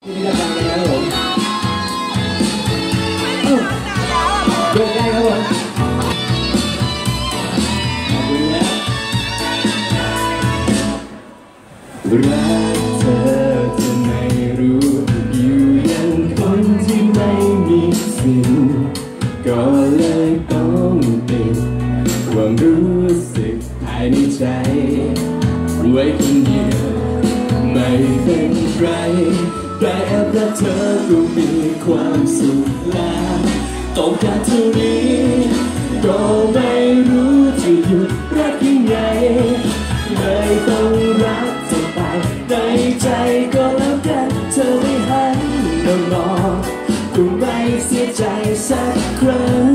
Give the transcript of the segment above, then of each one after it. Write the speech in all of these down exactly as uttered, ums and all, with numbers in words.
ที่นี่ดังกันนะครับผมเอ้าเดินได้ครับผมขอบคุณนะรักเธอจะไม่รู้อยู่ยังคนที่ไม่มีสิ่งก็เลยต้องปิดความรู้สึกภายในใจไว้คนเดียวไม่เป็นไรแต่แอบรักเธอก็มีความสุขแล้วต้องการเท่านี้ก็ไม่รู้จะหยุดรักยังไงเลยต้องรักเธอไปในใจก็แล้วกันเธอไม่หันมามองก็ไม่เสียใจสักครั้ง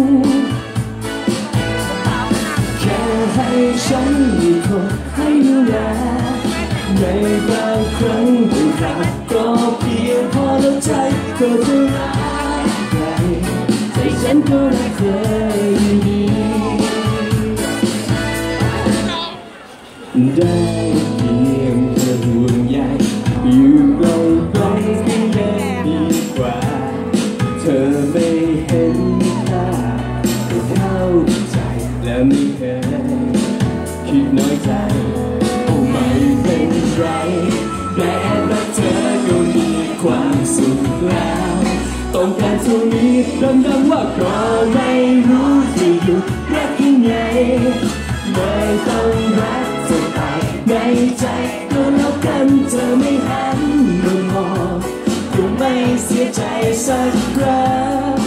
แค่ให้ฉันมีคนให้ดูแลในบางครั้งบางคราวก็เพียงพอแล้วใจก็จะรักใครใจฉันก็รักเธออยู่ดีได้เพียงเธอห่วงใยอยู่ใกล้ใกล้กันยังดีกว่าเธอไม่เห็นค่าก็เข้าใจและไม่เคยคิดน้อยใจไม่เป็นไรแต่แอบรักเธอก็มีความสุขแล้วต้องการเท่านี้ดังๆว่าก็ไม่รู้จะหยุดรักยังไงไม่ต้องรักเธอไปในใจก็แล้วกันเธอไม่หันมามองก็ไม่เสียใจสักครั้ง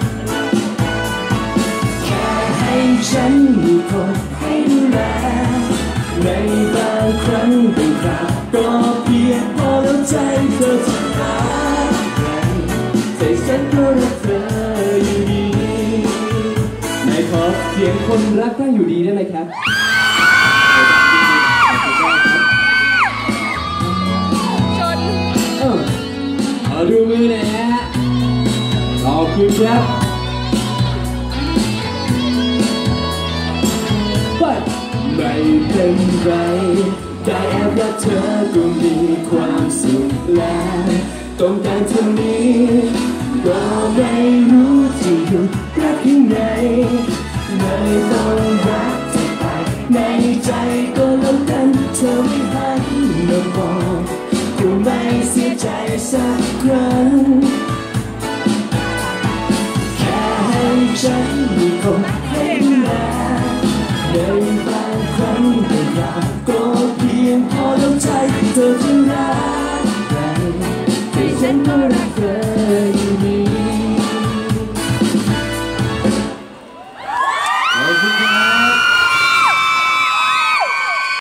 แค่ให้ฉันมีคนให้ดูแลในบางครั้งบางคราวก็เพียงพอแล้วใจเธอจะรักใครใจฉันก็รักเธออยู่ดีไหนขอเสียงคนรักได้อยู่ดีได้ไหมครับชนเออขอดูมือหน่อยฮะขอบคุณครับไม่เป็นไรแต่แอบรักเธอก็มีความสุขแล้วต้องการเท่านี้ก็ไม่รู้จะหยุดรักยังไงไม่ต้องรักเธอไปในใจก็แล้วกันเธอไม่หันมามองก็ไม่เสียใจสักครั้งแค่ให้ฉันมีคน